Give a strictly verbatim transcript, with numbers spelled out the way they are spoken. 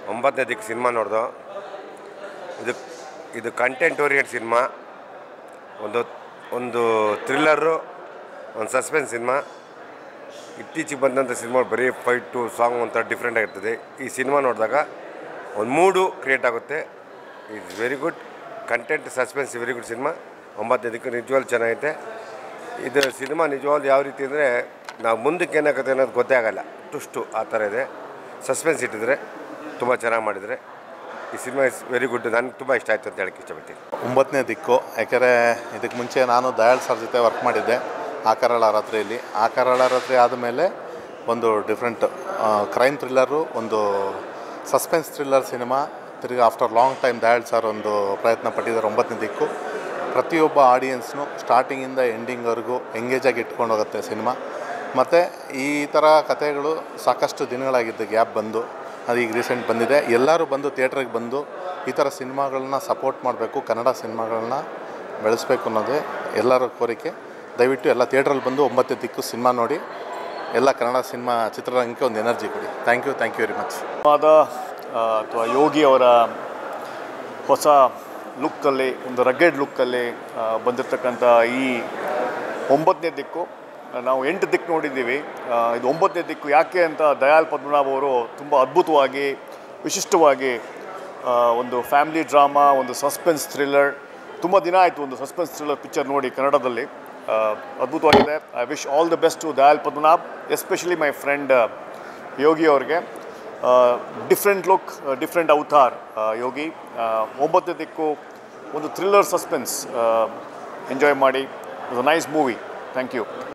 ಒಂಬತ್ತನೇ ದಿಕ್ಕು ಸಿನಿಮಾ ನೋಡ್ದು. ಇದು ಇದು ಕಂಟೆಂಟ್ ಓರಿಯೆಂಟ್ ಸಿನಿಮಾ, ಒಂದು ಒಂದು ಥ್ರಿಲ್ಲರು, ಒಂದು ಸಸ್ಪೆನ್ಸ್ ಸಿನಿಮಾ. ಇತ್ತೀಚೆಗೆ ಬಂದಂಥ ಸಿನಿಮಾ ಬರೀ ಫೈಟು ಸಾಂಗ್ ಒಂಥರ ಡಿಫ್ರೆಂಟ್ ಆಗಿರ್ತದೆ. ಈ ಸಿನಿಮಾ ನೋಡಿದಾಗ ಒಂದು ಮೂಡು ಕ್ರಿಯೇಟ್ ಆಗುತ್ತೆ. It's very good content, suspense, very good cinema. ಒಂಬತ್ತನೇ ದಿಕ್ಕು ನಿಜವಾಗ್ಲೂ ಚೆನ್ನಾಗೈತೆ. ಇದು ಸಿನಿಮಾ ನಿಜವಾಗ್ಲೂ ಯಾವ ರೀತಿ ಅಂದರೆ ನಾವು ಮುಂದಕ್ಕೆ ಏನಾಗುತ್ತೆ ಅನ್ನೋದು ಗೊತ್ತೇ ಆಗೋಲ್ಲ, ಟುಷ್ಟು ಆ ಥರ ಇದೆ. ಸಸ್ಪೆನ್ಸ್ ಇಟ್ಟಿದ್ರೆ ತುಂಬ ಚೆನ್ನಾಗಿ ಮಾಡಿದರೆ ಈ ಸಿನಿಮಾ ಇಸ್ ವೆರಿ ಗುಡ್. ನನಗೆ ತುಂಬ ಇಷ್ಟ ಆಯಿತು ಅಂತ ಹೇಳಕ್ಕೆ ಇಷ್ಟಪಡ್ತೀನಿ. ಒಂಬತ್ತನೇ ದಿಕ್ಕು, ಯಾಕೆಂದರೆ ಇದಕ್ಕೆ ಮುಂಚೆ ನಾನು ದಯಾಳ್ ಸರ್ ಜೊತೆ ವರ್ಕ್ ಮಾಡಿದ್ದೆ ಆಕರಾಳ ರಾತ್ರಿಯಲ್ಲಿ. ಆಕರಾಳ ರಾತ್ರಿ ಆದಮೇಲೆ ಒಂದು ಡಿಫ್ರೆಂಟ್ ಕ್ರೈಮ್ ಥ್ರಿಲ್ಲರು, ಒಂದು ಸಸ್ಪೆನ್ಸ್ ಥ್ರಿಲ್ಲರ್ ಸಿನಿಮಾ. ತಿರುಗಿ after long time Dayal sir ಒಂದು ಪ್ರಯತ್ನ ಪಟ್ಟಿದ್ದಾರೆ ಒಂಬತ್ತನೇ ದಿಕ್ಕು. ಪ್ರತಿಯೊಬ್ಬ ಆಡಿಯನ್ಸ್ನು ಸ್ಟಾರ್ಟಿಂಗಿಂದ ಎಂಡಿಂಗ್ವರೆಗೂ ಎಂಗೇಜಾಗಿ ಇಟ್ಕೊಂಡು ಹೋಗುತ್ತೆ ಸಿನಿಮಾ. ಮತ್ತು ಈ ಥರ ಕಥೆಗಳು ಸಾಕಷ್ಟು ದಿನಗಳಾಗಿದ್ದು ಗ್ಯಾಪ್ ಬಂದು, ಅದು ಈಗ ರೀಸೆಂಟ್ ಬಂದಿದೆ. ಎಲ್ಲರೂ ಬಂದು ಥಿಯೇಟ್ರಿಗೆ ಬಂದು ಈ ಥರ ಸಿನಿಮಾಗಳನ್ನ ಸಪೋರ್ಟ್ ಮಾಡಬೇಕು, ಕನ್ನಡ ಸಿನಿಮಾಗಳನ್ನ ಬೆಳೆಸಬೇಕು ಅನ್ನೋದೇ ಎಲ್ಲರ ಕೋರಿಕೆ. ದಯವಿಟ್ಟು ಎಲ್ಲ ಥಿಯೇಟ್ರಲ್ಲಿ ಬಂದು ಒಂಬತ್ತನೇ ದಿಕ್ಕು ಸಿನಿಮಾ ನೋಡಿ, ಎಲ್ಲ ಕನ್ನಡ ಸಿನಿಮಾ ಚಿತ್ರರಂಗಕ್ಕೆ ಒಂದು ಎನರ್ಜಿ ಕೊಡಿ. Thank you thank you very much. ಮಾದಾ ಅಥವಾ ಯೋಗಿ ಅವರ ಹೊಸ ಲುಕ್ಕಲ್ಲಿ, ಒಂದು ರಗ್ಗೆಡ್ ಲುಕ್ಕಲ್ಲಿ ಬಂದಿರತಕ್ಕಂಥ ಈ ಒಂಬತ್ತನೇ ದಿಕ್ಕು, ನಾವು ಎಂಟು ದಿಕ್ಕು ನೋಡಿದ್ದೀವಿ. ಇದು ಒಂಬತ್ತನೇ ದಿಕ್ಕು ಯಾಕೆ ಅಂತ ದಯಾಲ್ ಪದ್ಮನಾಭ್ ಅವರು ತುಂಬ ಅದ್ಭುತವಾಗಿ, ವಿಶಿಷ್ಟವಾಗಿ ಒಂದು ಫ್ಯಾಮಿಲಿ ಡ್ರಾಮಾ, ಒಂದು ಸಸ್ಪೆನ್ಸ್ ಥ್ರಿಲ್ಲರ್, ತುಂಬ ದಿನ ಆಯಿತು ಒಂದು ಸಸ್ಪೆನ್ಸ್ ಥ್ರಿಲ್ಲರ್ ಪಿಕ್ಚರ್ ನೋಡಿ ಕನ್ನಡದಲ್ಲಿ. ಅದ್ಭುತವಾಗಿದೆ. I wish all the best to Dayal Padmanabh, especially my friend Yogi ಅವ್ರಿಗೆ. Different look, different avatar Yogi. ಒಂಬತ್ತನೇ ದಿಕ್ಕು ಒಂದು ಥ್ರಿಲ್ಲರ್ ಸಸ್ಪೆನ್ಸ್ ಎಂಜಾಯ್ ಮಾಡಿ. It's a nice movie. Thank you.